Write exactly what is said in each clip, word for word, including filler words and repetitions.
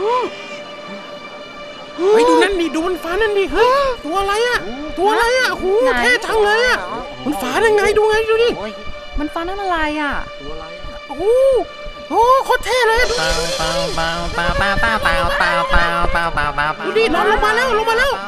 เฮ้ยดูนั่นดิดูมันฟ้านั่นดิเฮ้ยตัวอะไรอ่ะตัวอะไรอ่ะโอ้โหเท่จังเลยอ่ะมันฟ้าได้ไงดูไงดูดิมันฟ้านั่นอะไรอ่ะโอ้โหโอ้โคตรเท่เลยดูดินอนลงมาแล้วลงมาแล้ว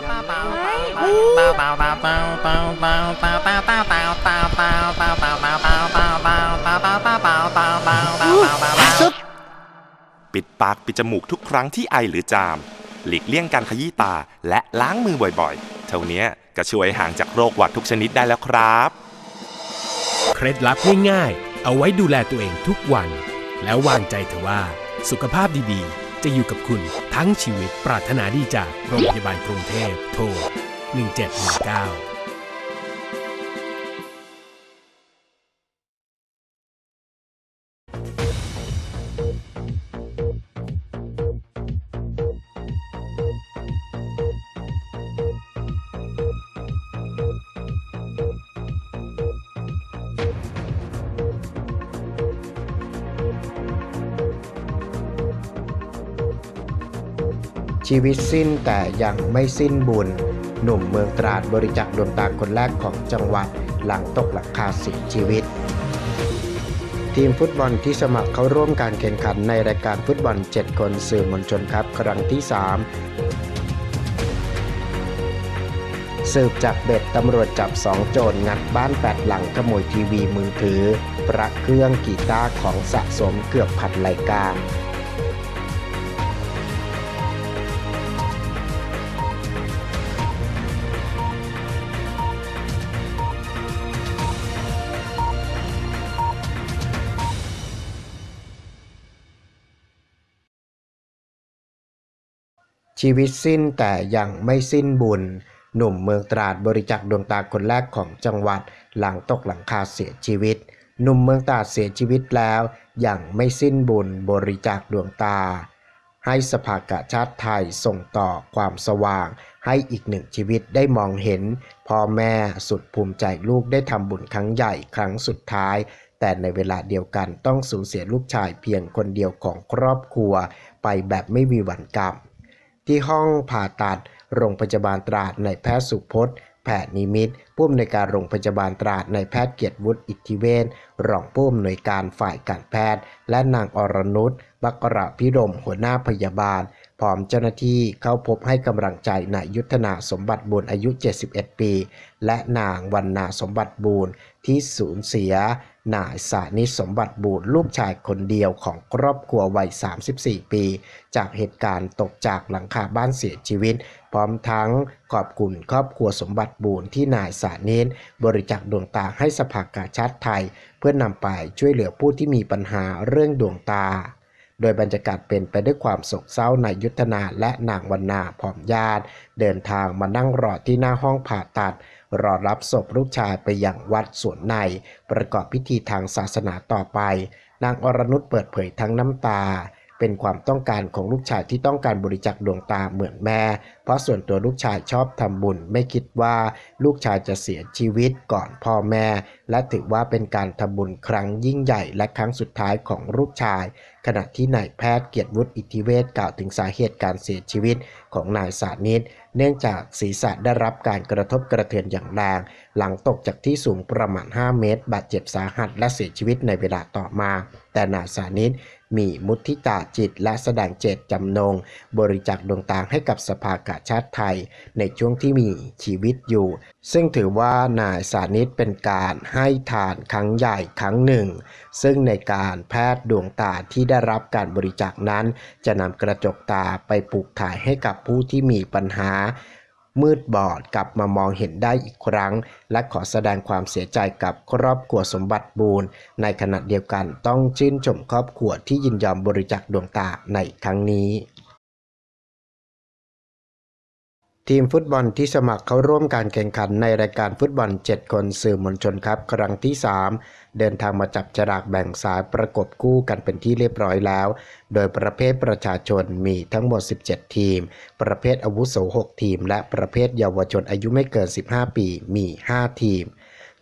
ปิดปากปิดจมูกทุกครั้งที่ไอหรือจามหลีกเลี่ยงการขยี้ตาและล้างมือบ่อยๆเท่านี้ก็ช่วยห่างจากโรคหวัดทุกชนิดได้แล้วครับเคล็ดลับง่ายๆเอาไว้ดูแลตัวเองทุกวันแล้ววางใจเถอะว่าสุขภาพดีๆจะอยู่กับคุณทั้งชีวิตปรารถนาดีจากโรงพยาบาลกรุงเทพโทรหนึ่งเจ็ดหนึ่งเก้าชีวิตสิ้นแต่ยังไม่สิ้นบุญหนุ่มเมืองตราดบริจาคดวงตาคนแรกของจังหวัดหลังตกหลังคาเสียชีวิตทีมฟุตบอลที่สมัครเข้าร่วมการแข่งขันในรายการฟุตบอลเจ็ดคนสื่อมวลชนครับครั้งที่สามสืบจากเบ็ดตำรวจจับสองโจรงัดบ้านแปดหลังขโมยทีวีมือถือพระเครื่องกีตาร์ของสะสมเกือบพันรายการชีวิตสิ้นแต่ยังไม่สิ้นบุญหนุ่มเมืองตราดบริจาคดวงตาคนแรกของจังหวัดหลังตกหลังคาเสียชีวิตหนุ่มเมืองตราดเสียชีวิตแล้วยังไม่สิ้นบุญบริจาคดวงตาให้สภากาชาติไทยส่งต่อความสว่างให้อีกหนึ่งชีวิตได้มองเห็นพ่อแม่สุดภูมิใจลูกได้ทำบุญครั้งใหญ่ครั้งสุดท้ายแต่ในเวลาเดียวกันต้องสูญเสียลูกชายเพียงคนเดียวของครอบครัวไปแบบไม่มีวันกลับที่ห้องผ่าตัดโรงพยาบาลตราดนายแพทย์สุพจน์แผ่นิมิตรผู้อำนวยการโรงพยาบาลตราดนายแพทย์เกียรติวุฒิอิทธิเวชรองผู้อำนวยการฝ่ายการแพทย์และนางอรนุชบักระพิรมหัวหน้าพยาบาลพร้อมเจ้าหน้าที่เข้าพบให้กำลังใจนายยุทธนาสมบัติบุญอายุเจ็ดสิบเอ็ดปีและนางวรรณาสมบัติบุญที่สูญเสียนายสานิสมบัติบุญลูกชายคนเดียวของครอบครัววัยสามสิบสี่ปีจากเหตุการณ์ตกจากหลังคาบ้านเสียชีวิตพร้อมทั้งขอบคุณครอบครัวสมบัติบุญที่นายสานิสบริจาคดวงตาให้สภากาชาติไทยเพื่อนำไปช่วยเหลือผู้ที่มีปัญหาเรื่องดวงตาโดยบรรยากาศเป็นไปด้วยความโศกเศร้านายยุทธนาและนางวรรณาพร้อมญาติเดินทางมานั่งรอที่หน้าห้องผ่าตัดรอรับศพลูกชายไปยังวัดสวนในประกอบพิธีทางศาสนาต่อไปนางอรนุชเปิดเผยทั้งน้ำตาเป็นความต้องการของลูกชายที่ต้องการบริจาคดวงตาเหมือนแม่เพราะส่วนตัวลูกชายชอบทำบุญไม่คิดว่าลูกชายจะเสียชีวิตก่อนพ่อแม่และถือว่าเป็นการทำบุญครั้งยิ่งใหญ่และครั้งสุดท้ายของลูกชายขณะที่นายแพทย์เกียรติวุฒิอิทธิเวชกล่าวถึงสาเหตุการเสียชีวิตของนายสานิตเนื่องจากศีรษะได้รับการกระทบกระเทือนอย่างแรงหลังตกจากที่สูงประมาณห้าเมตรบาดเจ็บสาหัสและเสียชีวิตในเวลาต่อมาแต่นายสานิตมีมุทิตาจิตและแสดงเจตจำนงบริจาคดวงตาให้กับสภากาชาติไทยในช่วงที่มีชีวิตอยู่ซึ่งถือว่านายสานิตเป็นการให้ทานครั้งใหญ่ครั้งหนึ่งซึ่งในการแพทย์ดวงตาที่ได้รับการบริจาคนั้นจะนำกระจกตาไปปลูกถ่ายให้กับผู้ที่มีปัญหามืดบอดกลับมามองเห็นได้อีกครั้งและขอแสดงความเสียใจกับครอบครัวสมบัติบูรณ์ในขณะเดียวกันต้องชื่นชมครอบครัวที่ยินยอมบริจาคดวงตาในครั้งนี้ทีมฟุตบอลที่สมัครเข้าร่วมการแข่งขันในรายการฟุตบอลเจ็ดคนสื่อมวลชนครับครั้งที่สามเดินทางมาจับฉลากแบ่งสายประกบคู่กันเป็นที่เรียบร้อยแล้วโดยประเภทประชาชนมีทั้งหมดสิบเจ็ดทีมประเภทอาวุโสหกทีมและประเภทเยาวชนอายุไม่เกินสิบห้าปีมีห้าทีม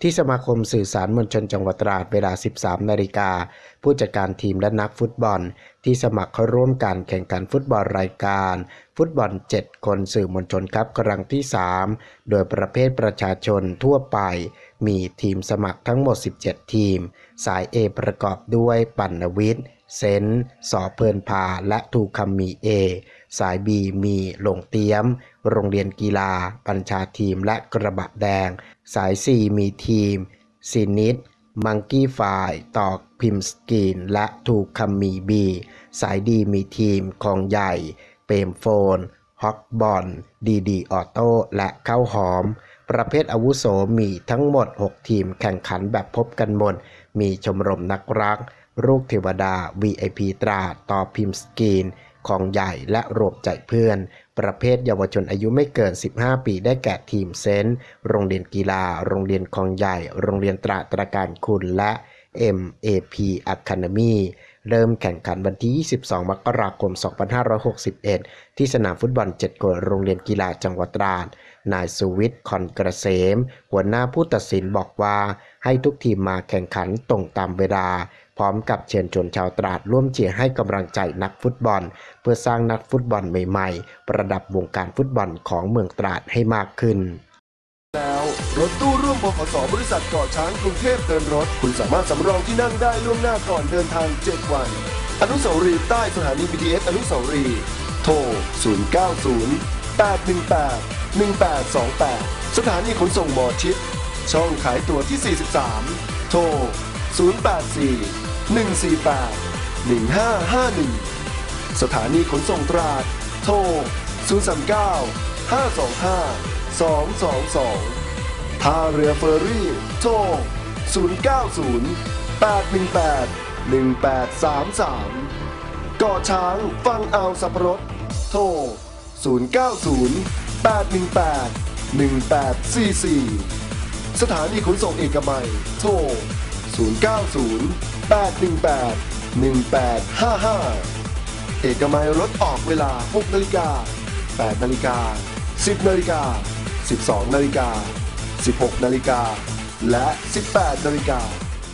ที่สมาคมสื่อสารมวลชนจังหวัดตราดเวลา สิบสามนาฬิกาผู้จัดการทีมและนักฟุตบอลที่สมัครเข้าร่วมการแข่งขันฟุตบอลรายการฟุตบอลเจ็ดคนสื่อมวลชนครับครั้งที่สามโดยประเภทประชาชนทั่วไปมีทีมสมัครทั้งหมดสิบเจ็ดทีมสาย A ประกอบด้วยปัณณวิทย์เซนสอเพลินพาและทูคัมมี A สาย B มีหลงเตี้ยมโรงเรียนกีฬาปัญชาทีมและกระบะแดงสาย C มีทีมซินิดมังกี้ไฟตอกพิมพ์สกรีนและทูคัมมีบีสายดีมีทีมคลองใหญ่เปรมโฟนฮอกบอลดีดีออโต้และข้าวหอมประเภทอาวุโสมีทั้งหมดหกทีมแข่งขันแบบพบกันหมดมีชมรมนักรักลูกเทวดา วี ไอ พี ตราดต่อพิมพ์สกรีนของใหญ่และรวมใจเพื่อนประเภทเยาวชนอายุไม่เกินสิบห้าปีได้แก่ทีมเซนต์โรงเรียนกีฬาโรงเรียนคลองใหญ่โรงเรียนตราดตระการคุณและ เอ็ม เอ พี Academy เริ่มแข่งขันวันที่ยี่สิบสองมกราคมสองพันห้าร้อยหกสิบเอ็ดที่สนามฟุตบอลเจ็ดคนโรงเรียนกีฬาจังหวัดตราดนายสุวิทย์คอนเกษมหัวหน้าผู้ตัดสินบอกว่าให้ทุกทีมมาแข่งขันตรงตามเวลาพร้อมกับเชิญชวนชาวตราดร่วมเชียร์ให้กำลังใจนักฟุตบอลเพื่อสร้างนักฟุตบอลใหม่ๆประดับวงการฟุตบอลของเมืองตราดให้มากขึ้นแล้วรถตู้ร่วมบขส.บริษัทเกาะช้างกรุงเทพเดินรถคุณสามารถสำรองที่นั่งได้ล่วงหน้าก่อนเดินทางเจ็ดวันอนุสาวรีย์ใต้สถานี บี ที เอส อนุสาวรีย์โทรศูนย์ เก้า ศูนย์ แปด หนึ่ง แปด หนึ่ง แปด สอง แปดสถานีขนส่งหมอชิดช่องขายตั๋วที่สี่สิบสามโทรศูนย์ แปด สี่ หนึ่ง สี่ แปด หนึ่ง ห้า ห้า หนึ่งสถานีขนส่งตราดโทรศูนย์ สาม เก้า ห้า สอง ห้า สอง สอง สองท่าเรือเฟอร์รี่โทรศูนย์ เก้า ศูนย์ แปด หนึ่ง แปด หนึ่ง แปด สาม สามเกาะช้างฟังอ่าวสับปะรดโทรศูนย์ เก้า ศูนย์ แปด หนึ่ง แปด หนึ่ง แปด สี่ สี่สถานีขนส่งเอกมัยโทรศูนย์ เก้า ศูนย์ แปด หนึ่ง แปด หนึ่ง แปด ห้า ห้าเอกมัยรถออกเวลาหกนาฬิกาแปดนาฬิกาสิบนาฬิกาสิบสองนาฬิกาสิบหกนาฬิกาและสิบแปดนาฬิกา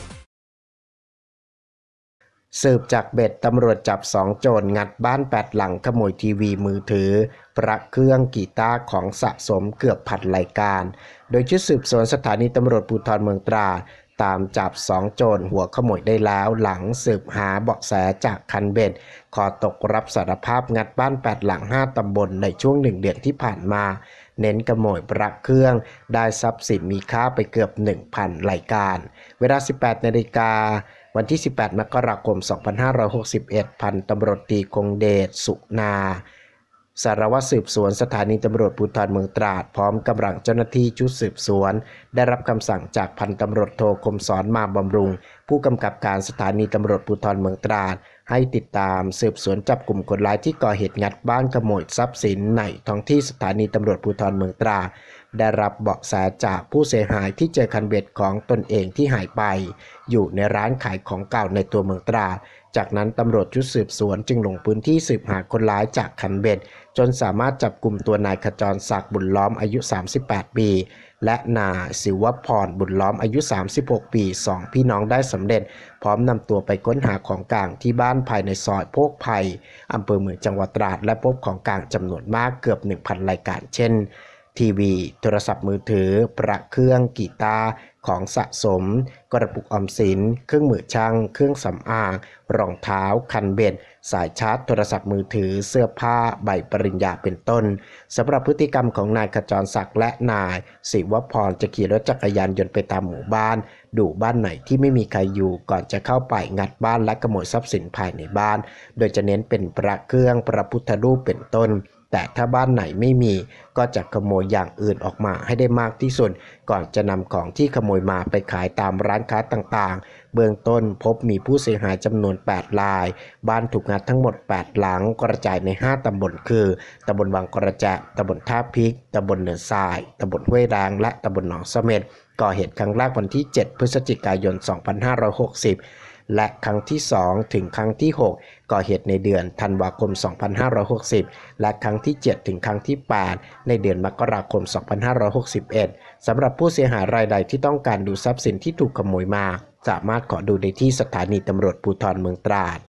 สืบจากเบ็ดตำรวจจับสองโจรงัดบ้านแปดหลังขโมยทีวีมือถือพระเครื่องกีตาร์ของสะสมเกือบพันรายการโดยชุดสืบสวนสถานีตำรวจภูธรเมืองตราดตามจับสองโจรหัวขโมยได้แล้วหลังสืบหาเบาะแสจากคันเบ็ดขอตกรับสารภาพงัดบ้านแปดหลังห้าตำบลในช่วงหนึ่งเดือนที่ผ่านมาเน้นขโมยพระเครื่องได้ทรัพย์สินมีค่าไปเกือบ หนึ่งพัน รายการเวลา สิบแปดนาฬิกาวันที่สิบแปดมกราคมสองพันห้าร้อยหกสิบเอ็ดพันตำรวจตรีคงเดชสุนาสารวัตรสืบสวนสถานีตำรวจภูธรเมืองตราดพร้อมกำลังเจ้าหน้าที่ชุดสืบสวนได้รับคำสั่งจากพันตำรวจโทคมสอนมาบำรุงผู้กำกับการสถานีตำรวจภูธรเมืองตราดให้ติดตามสืบสวนจับกลุ่มคนร้ายที่ก่อเหตุงัดบ้านขโมยทรัพย์สินในท้องที่สถานีตำรวจภูธรเมืองตราดได้รับเบาะแสจากผู้เสียหายที่เจอคันเบ็ดของตนเองที่หายไปอยู่ในร้านขายของเก่าในตัวเมืองตราดจากนั้นตำรวจชุดสืบสวนจึงลงพื้นที่สืบหาคนร้ายจากคันเบ็ดจนสามารถจับกลุ่มตัวนายขจรศักดิ์บุญล้อมอายุสามสิบแปดปีและนายศิวพรบุญล้อมอายุสามสิบหกปีสองพี่น้องได้สำเร็จพร้อมนำตัวไปค้นหาของกลางที่บ้านภายในซอยโพกไผ่อำเภอเมืองจังหวัดตราดและพบของกลางจำนวนมากเกือบ หนึ่งพัน รายการเช่นทีวีโทรศัพท์มือถือพระเครื่องกีตาร์ของสะสมกระปุกออมสินเครื่องมือช่างเครื่องสำอางรองเท้าคันเบ็ดสายชาร์จโทรศัพท์มือถือเสื้อผ้าใบปริญญาเป็นต้นสำหรับพฤติกรรมของนายขจรศักดิ์และนายศิวพรจะขี่รถจักรยานยนต์ไปตามหมู่บ้านดูบ้านไหนที่ไม่มีใครอยู่ก่อนจะเข้าไปงัดบ้านและขโมยทรัพย์สินภายในบ้านโดยจะเน้นเป็นพระเครื่องพระพุทธรูปเป็นต้นแต่ถ้าบ้านไหนไม่มีก็จะขโมยอย่างอื่นออกมาให้ได้มากที่สุดก่อนจะนำของที่ขโมยมาไปขายตามร้านค้าต่างๆเบื้องต้นพบมีผู้เสียหายจำนวนแปดรายบ้านถูกงัดทั้งหมดแปดหลังกระจายในห้าตำบลคือตำบลวังกระแจตำบลท่าพริกตำบลเนินทรายตำบลห้วยแรงและตำบลหนองเสม็ดก่อเหตุครั้งแรกวันที่เจ็ดพฤศจิกายนสองพันห้าร้อยหกสิบและครั้งที่สองถึงครั้งที่หกก่อเหตุในเดือนธันวาคมสองพันห้าร้อยหกสิบและครั้งที่เจ็ดถึงครั้งที่แปดในเดือนมกราคมสองพันห้าร้อยหกสิบเอ็ดสำหรับผู้เสียหายรายใดที่ต้องการดูทรัพย์สินที่ถูกขโมยมาสามารถขอดูได้ที่สถานีตำรวจภูธรเมืองตราด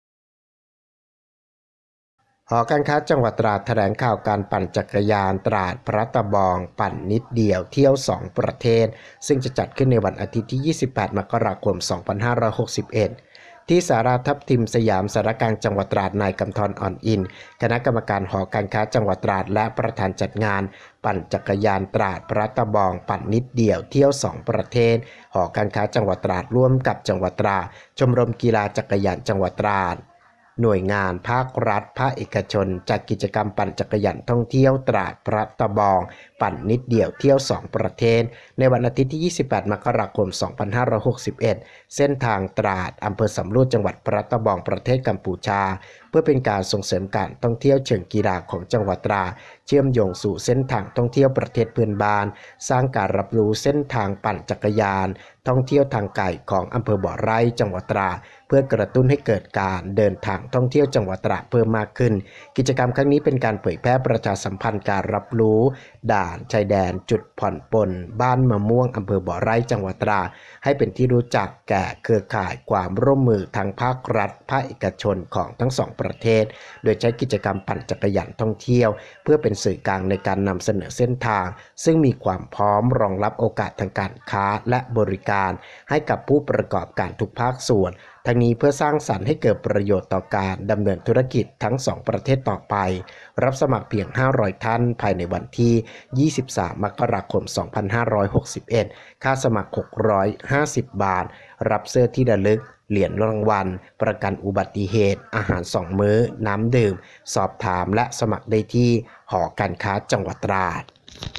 หอการค้าจังหวัดตราดแถลงข่าวการปั่นจักรยานตราดพระตะบองปั่นนิดเดียวเที่ยวสองประเทศซึ่งจะจัดขึ้นในวันอาทิตย์ที่ยี่สิบแปดมกราคมสองพันห้าร้อยหกสิบเอ็ดที่ศาลาทับทิมสยามสารกลางจังหวัดตราดนายกำธรอ่อนอินคณะกรรมการหอการค้าจังหวัดตราดและประธานจัดงานปั่นจักรยานตราดพระตะบองปั่นนิดเดียวเที่ยวสองประเทศหอการค้าจังหวัดตราดร่วมกับจังหวัดตราดชมรมกีฬาจักรยานจังหวัดตราดหน่วยงานภาครัฐภาคเอกชนจัดกิจกรรมปั่นจักรยานท่องเที่ยวตราดพระตะบองปั่นนิดเดียวเที่ยวสองประเทศในวันอาทิตย์ที่ยี่สิบแปดมกราคมสองพันห้าร้อยหกสิบเอ็ดเส้นทางตราดอำเภอสำโรงจังหวัดพระตะบองประเทศกัมพูชาเพื่อเป็นการส่งเสริมการท่องเที่ยวเชิงกีฬาของจังหวัดตราดเชื่อมโยงสู่เส้นทางท่องเที่ยวประเทศเพื่อนบ้านสร้างการรับรู้เส้นทางปั่นจักรยานท่องเที่ยวทางไกลของอำเภอบ่อไร่จังหวัดตราดเพื่อกระตุ้นให้เกิดการเดินทางท่องเที่ยวจังหวัดตราดเพิ่มมากขึ้นกิจกรรมครั้งนี้เป็นการเผยแพร่ประชาสัมพันธ์การรับรู้ด่านชายแดนจุดผ่อนปลนบ้านมะม่วงอำเภอบ่อไร่จังหวัดตราดให้เป็นที่รู้จักแก่เครือข่ายความร่วมมือทางภาครัฐภาคเอกชนของทั้งสองประเทศโดยใช้กิจกรรมปั่นจักรยานท่องเที่ยวเพื่อเป็นสื่อกลางในการนำเสนอเส้นทางซึ่งมีความพร้อมรองรับโอกาสทางการค้าและบริการให้กับผู้ประกอบการทุกภาคส่วนทั้งนี้เพื่อสร้างสรรค์ให้เกิดประโยชน์ต่อการดำเนินธุรกิจทั้งสองประเทศต่อไปรับสมัครเพียงห้าร้อยท่านภายในวันที่ยี่สิบสามมกราคมสองพันห้าร้อยหกสิบเอ็ดค่าสมัครหกร้อยห้าสิบบาทรับเสื้อที่ระลึกเหรียญรางวัลประกันอุบัติเหตุอาหารสองมื้อน้ำดื่มสอบถามและสมัครได้ที่หอการค้าจังหวัดตราด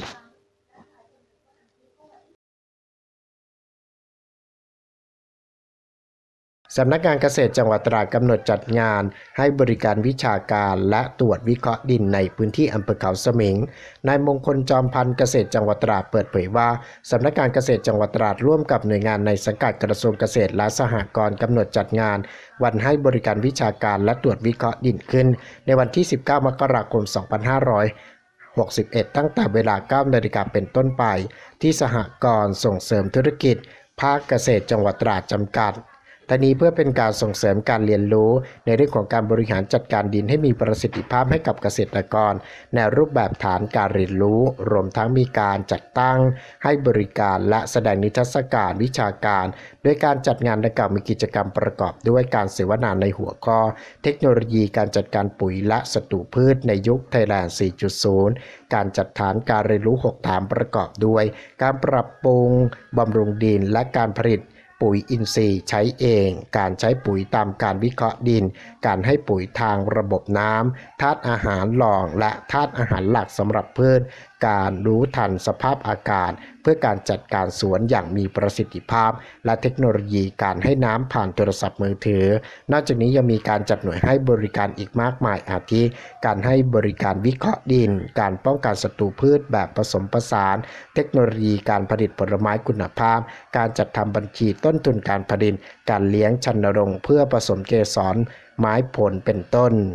สำนักงานเกษตรจังหวัดตราดกำหนดจัดงานให้บริการวิชาการและตรวจวิเคราะห์ดินในพื้นที่อำเภอเขาสมิงนายมงคลจอมพันธ์เกษตรจังหวัดตราดเปิดเผยว่าสำนักงานเกษตรจังหวัดตราดร่วมกับหน่วยงานในสังกัดกระทรวงเกษตรและสหกรณ์กำหนดจัดงานวันให้บริการวิชาการและตรวจวิเคราะห์ดินขึ้นในวันที่สิบเก้ามกราคมสองพันห้าร้อยหกสิบเอ็ดตั้งแต่เวลา เก้านาฬิกาเป็นต้นไปที่สหกรณ์ส่งเสริมธุรกิจภาคเกษตรจังหวัดตราดจำกัดทั้งนี้เพื่อเป็นการส่งเสริมการเรียนรู้ในเรื่องของการบริหารจัดการดินให้มีประสิทธิภาพให้กับเกษตรกรในรูปแบบฐานการเรียนรู้รวมทั้งมีการจัดตั้งให้บริการและแสดงนิทรรศการวิชาการโดยการจัดงานดังกล่าวมีกิจกรรมประกอบด้วยการเสวนาในหัวข้อเทคโนโลยีการจัดการปุ๋ยและศัตรูพืชในยุคไทยแลนด์ สี่จุดศูนย์ การจัดฐานการเรียนรู้หกฐานประกอบด้วยการปรับปรุงบำรุงดินและการผลิตปุ๋ยอินทรีย์ใช้เองการใช้ปุ๋ยตามการวิเคราะห์ดินการให้ปุ๋ยทางระบบน้ำธาตุอาหารหล่องและธาตุอาหารหลักสำหรับพืชการรู้ทันสภาพอากาศเพื่อการจัดการสวนอย่างมีประสิทธิภาพและเทคโนโลยีการให้น้ำผ่านโทรศัพท์มือถือนอกจากนี้ยังมีการจัดหน่วยให้บริการอีกมากมายอาทิการให้บริการวิเคราะห์ดินการป้องกันศัตรูพืชแบบผสมผสานเทคโนโลยีการผลิตผลไม้คุณภาพการจัดทำบัญชีต้นทุนการผลิตการเลี้ยงชันรงค์เพื่อผสมเกสรไม้ผลเป็นต้น